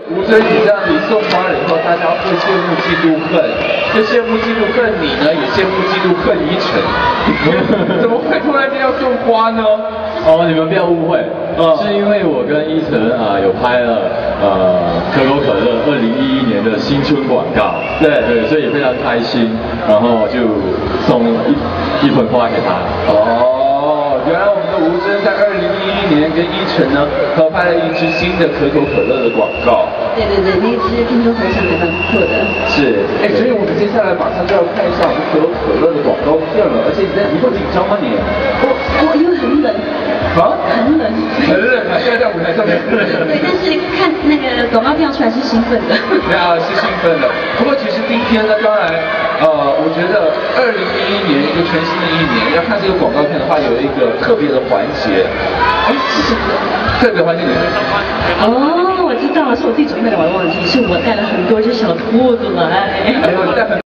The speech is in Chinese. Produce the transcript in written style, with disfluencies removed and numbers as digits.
吴尊，你这样子送花了以后，大家会羡慕、嫉妒、恨。就羡慕、嫉妒、恨你呢，也羡慕、嫉妒、恨依晨。怎么会突然间要送花呢？ 哦，你们不要误会，是因为我跟依晨有拍了可口可乐2011年的新春广告，对，所以也非常开心，然后就送一盆花给他。 哦，原来我们的吴尊在2011年跟依晨呢合拍了一支新的可口可乐的广告。 对，那一支听说回响还蛮不错的。 是，所以我们接下来马上就要看一下我们可口可乐的广告片了，而且你会紧张吗你？ 我因为很冷。 啊？ 很冷。 很冷啊！现在在舞台上面很冷。 对，但是看那个广告票出来是兴奋的。 是兴奋的。不过其实今天呢，当然，我觉得2011年一个全新的一年，要看这个广告片的话，有一个特别的环节。是什么？特别环节你会上吗？ 哦，我知道了，是我自己准备的，我忘记，是我带了很多只小兔子来。 哎呦，你带很。